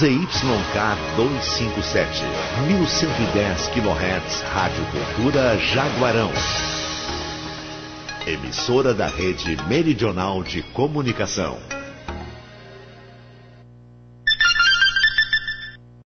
ZYK 257, 1110 kHz, Rádio Cultura Jaguarão. Emissora da Rede Meridional de Comunicação.